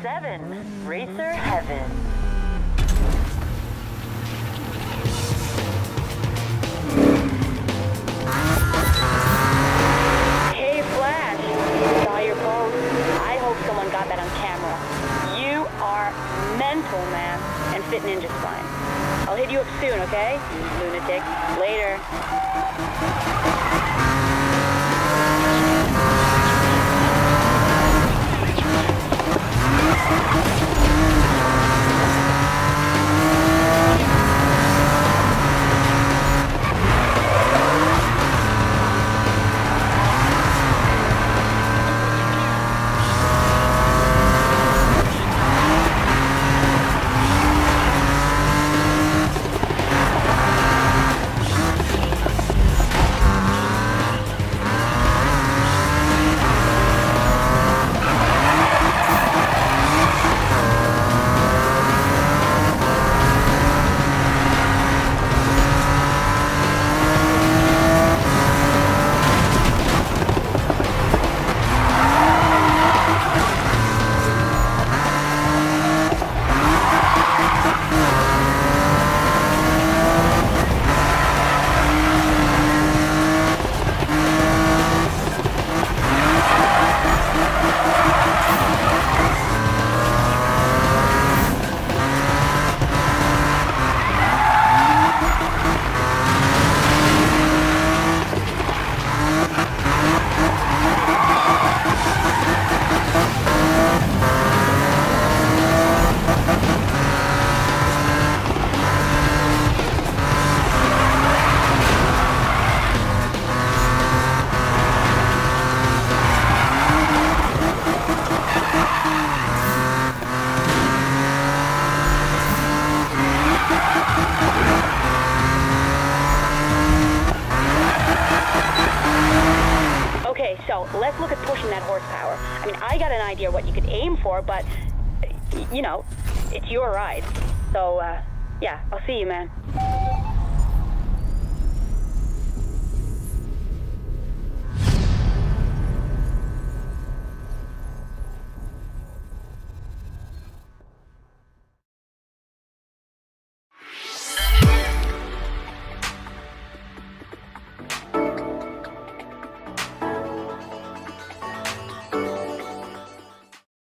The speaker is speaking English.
7, Racer Heaven. Hey, Flash. Saw your post. I hope someone got that on camera. You are mental, man. And Fit Ninja's fine. I'll hit you up soon, okay? You lunatic. Later. So, let's look at pushing that horsepower. I mean, I got an idea what you could aim for, but, you know, it's your ride. So, yeah, I'll see you, man.